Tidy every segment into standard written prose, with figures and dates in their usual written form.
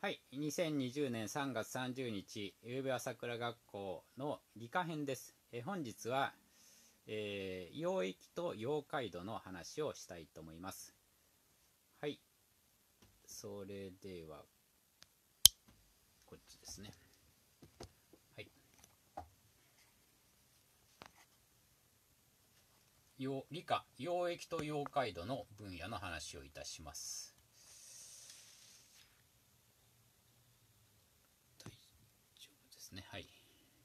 はい、2020年3月30日、ゆうべ朝倉学校の理科編です。本日は、溶液と溶解度の話をしたいと思います。はい、それでは、こっちですね。はい。理科、溶液と溶解度の分野の話をいたします。大丈夫ですね。はい。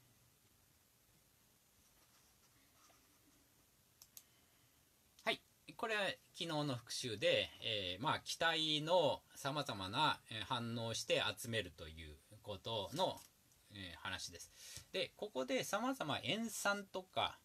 これは昨日の復習で、気体のさまざまな反応をして集めるということの、話です。で、ここでさまざま塩酸とか、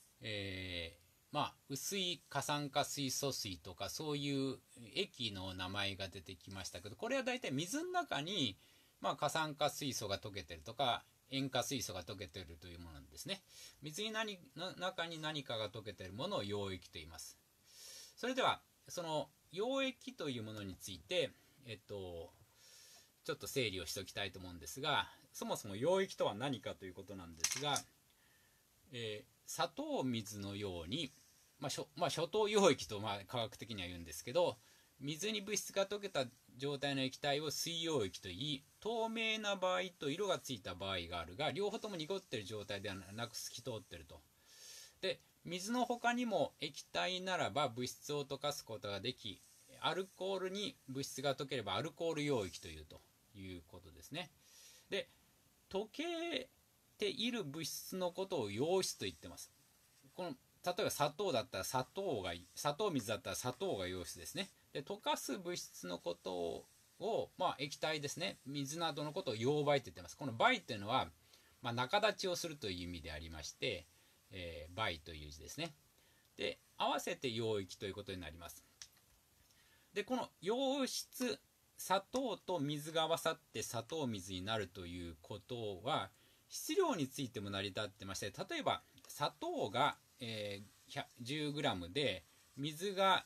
薄い過酸化水素水とかそういう液の名前が出てきましたけど、これはだいたい水の中に、過酸化水素が溶けてるとか塩化水素が溶けてるというものなんですね。水の中に何かが溶けているものを溶液と言います。それではその溶液というものについて、ちょっと整理をしておきたいと思うんですが、そもそも溶液とは何かということなんですが、砂糖水のように、初糖溶液と科学的には言うんですけど、水に物質が溶けた状態の液体を水溶液といい、透明な場合と色がついた場合があるが、両方とも濁っている状態ではなく透き通っていると。で、水の他にも液体ならば物質を溶かすことができ、アルコールに物質が溶ければアルコール溶液ということですね。で、溶けている物質のことを溶質と言ってます。この例えば砂糖だったら砂糖水だったら砂糖が溶質ですね。で、溶かす物質のことを、液体ですね、水などのことを溶媒と言ってます。この媒というのは、仲立ちをするという意味でありまして、媒という字ですね。で、合わせて溶液ということになります。で、この溶質、砂糖と水が合わさって砂糖水になるということは、質量についても成り立ってまして、例えば砂糖が、10g で水が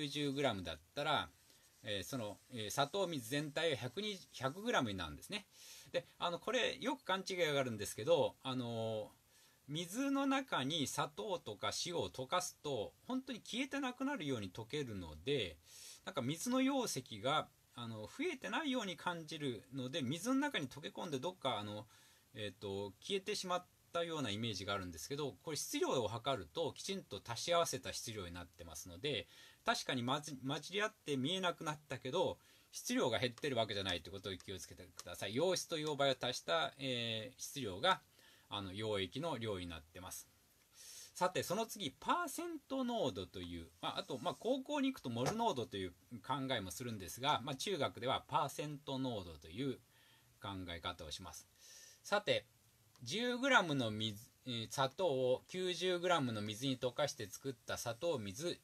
90g だったら、その、砂糖水全体は 100g になるんですね。で、これよく勘違いがあるんですけど、水の中に砂糖とか塩を溶かすと本当に消えてなくなるように溶けるので、なんか水の溶石が増えてないように感じるので、水の中に溶け込んでどっか消えてしまったようなイメージがあるんですけど、これ質量を測るときちんと足し合わせた質量になってますので、確かに混じり合って見えなくなったけど質量が減ってるわけじゃないということを気をつけてください。溶質と溶媒を足した、質量が溶液の量になってます。さて、その次、パーセント濃度という、あと、高校に行くとモル濃度という考えもするんですが、中学ではパーセント濃度という考え方をします。さて、10g の砂糖を 90g の水に溶かして作った砂糖水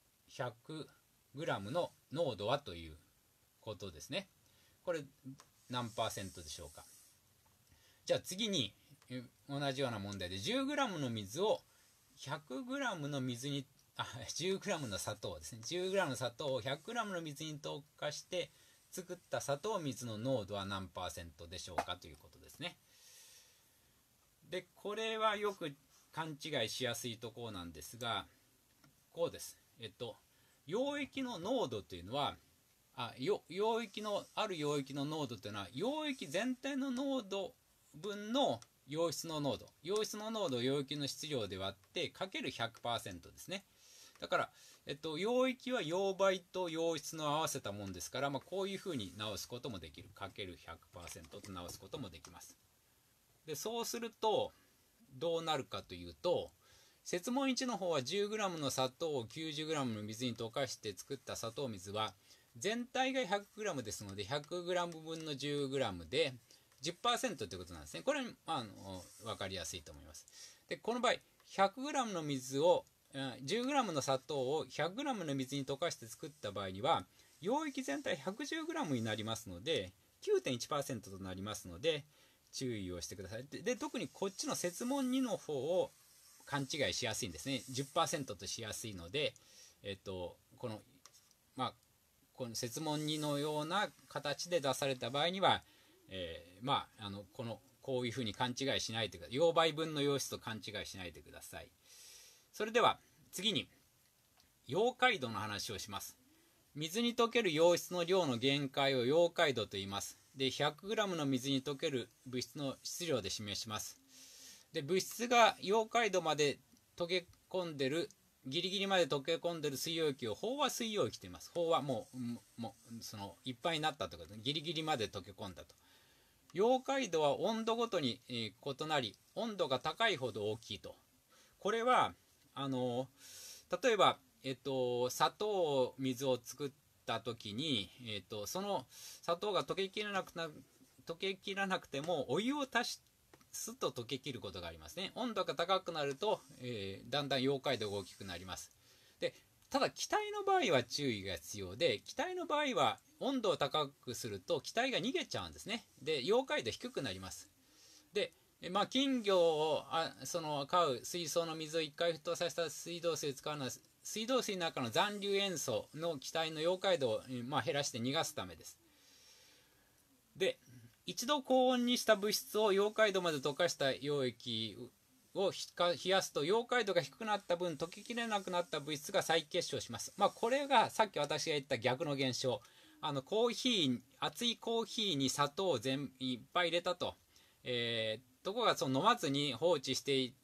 100g の濃度はということですね。これ何パーセントでしょうか。じゃあ次に同じような問題で 10g の水を 100g の水に10g の砂糖ですね。10g の砂糖を 100g の水に溶かして作った砂糖水の濃度は何パーセントでしょうかということですね。で、これはよく勘違いしやすいところなんですが、こうです。溶液の濃度というのは、ある溶液の濃度というのは溶液全体の濃度分の溶質の濃度を溶液の質量で割ってかける 100% ですね。だから、溶液は溶媒と溶質の合わせたもんですから、こういうふうに直すこともできる。かける 100% と直すこともできます。で、そうするとどうなるかというと、設問1の方は 10g の砂糖を 90g の水に溶かして作った砂糖水は全体が 100g ですので 100g 分の 10g で 10% ということなんですね。これは分かりやすいと思います。で、この場合 100g の水を 10g の砂糖を 100g の水に溶かして作った場合には溶液全体 110g になりますので 9.1% となりますので注意をしてください。で、特にこっちの設問2の方を勘違いしやすいんですね。 10% としやすいので、このこの設問2のような形で出された場合には、こういうふうに勘違いしないでください。溶媒分の溶質と勘違いしないでください。それでは次に溶解度の話をします。水に溶ける溶質の量の限界を溶解度と言います。で、100g の水に溶ける物質の質量で示します。で、物質が溶解度まで溶け込んでる、ギリギリまで溶け込んでる水溶液を飽和水溶液と言います。飽和もうそのいっぱいになったということで、ギリギリまで溶け込んだと。溶解度は温度ごとに異なり、温度が高いほど大きいと。これは例えば砂糖水を作った時に、その砂糖が溶けきらなくてもお湯を足すと溶けきることがありますね。温度が高くなると、だんだん溶解度が大きくなります。で、ただ気体の場合は注意が必要で、気体の場合は温度を高くすると気体が逃げちゃうんですね。で、溶解度低くなります。で、金魚を飼う水槽の水を1回沸騰させた水道水を使うのは、水道水の中の残留塩素の気体の溶解度を、減らして逃がすためです。で、一度高温にした物質を溶解度まで溶かした溶液を冷やすと、溶解度が低くなった分溶けきれなくなった物質が再結晶します。これがさっき私が言った逆の現象。熱いコーヒーに砂糖をいっぱい入れたと。ところが飲まずに放置していって、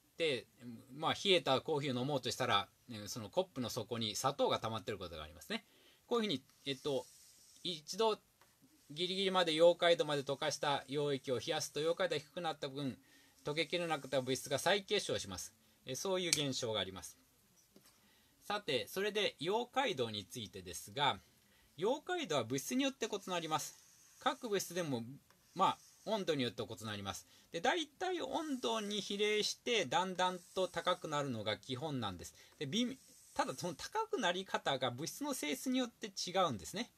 冷えたコーヒーを飲もうとしたら、そのコップの底に砂糖が溜まっていることがありますね。こういうふうに、一度ギリギリまで溶解度まで溶かした溶液を冷やすと、溶解度が低くなった分溶けきれなくなった物質が再結晶します。そういう現象があります。さて、それで溶解度についてですが、溶解度は物質によって異なります。各物質でも温度によって異なります。で、大体温度に比例してだんだんと高くなるのが基本なんです。で、ただその高くなり方が物質の性質によって違うんですね。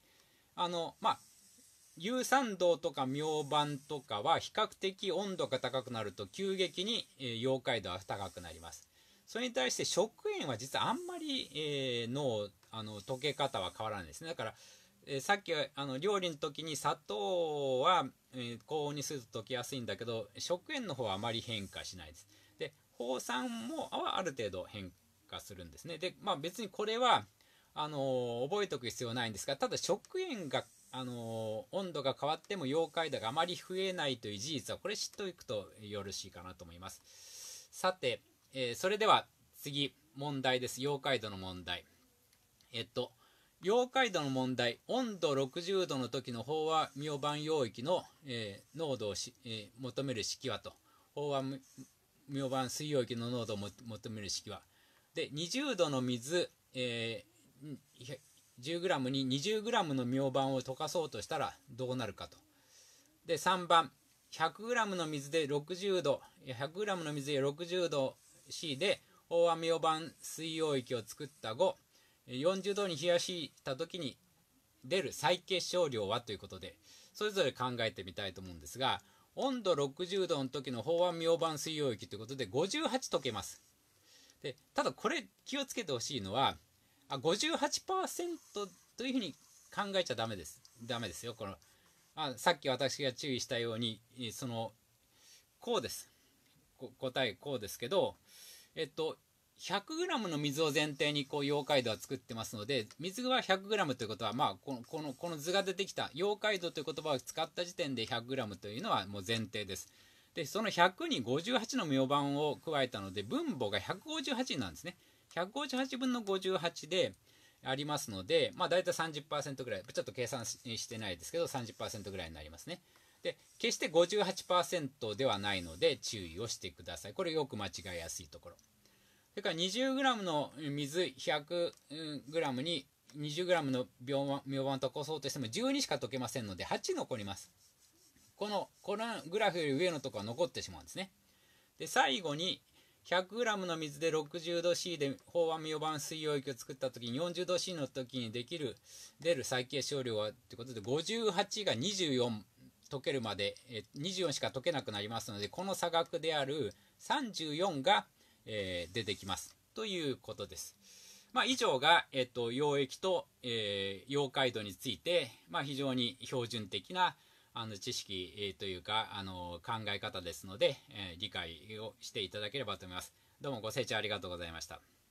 有酸銅とか明板とかは比較的温度が高くなると急激に溶解度が高くなります。それに対して食塩は実はあんまり、溶け方は変わらないですね。だから、さっき料理の時に砂糖は、高温にすると溶けやすいんだけど、食塩の方はあまり変化しないです。で、放酸もある程度変化するんですね。で、別にこれは覚えておく必要はないんですが、ただ食塩が温度が変わっても溶解度があまり増えないという事実は、これ知っておくとよろしいかなと思います。さて、それでは次、問題です。溶解度の問題。溶解度の問題、温度60度の時の飽和明板溶液の、濃度を求める式はと。飽和明板水溶液の濃度を求める式は。で、20度の水、10g に 20g の明板を溶かそうとしたらどうなるかと。で、3番、100g の水で60度、100g の水で60度 C で飽和明板水溶液を作った後、40度に冷やした時に出る再結晶量はということで、それぞれ考えてみたいと思うんですが、温度60度の時の飽和明板水溶液ということで58溶けます。で、ただこれ気をつけてほしいのは、58% というふうに考えちゃダメですよ。さっき私が注意したように、こうです。答えこうですけど、100g の水を前提に溶解度は作ってますので、水は 100g ということは、この図が出てきた溶解度という言葉を使った時点で 100g というのはもう前提です。で、その100に58の明板を加えたので、分母が158なんですね。158分の58でありますので、だいたい 30% ぐらい、ちょっと計算してないですけど 30% ぐらいになりますね。で、決して 58% ではないので注意をしてください。これよく間違いやすいところ。それから 20g の水 100g に 20g の明板を溶かそうとしても12しか溶けませんので8残ります。このグラフより上のところは残ってしまうんですね。で、最後に 100g の水で60度 C で飽和明板水溶液を作った時に40度 C の時に出る再結晶量はということで、58が24溶けるまで24しか溶けなくなりますので、この差額である34が出てきますということです。 以上が、溶液と、溶解度について、非常に標準的な知識、というか考え方ですので、理解をしていただければと思います。どうもご清聴ありがとうございました。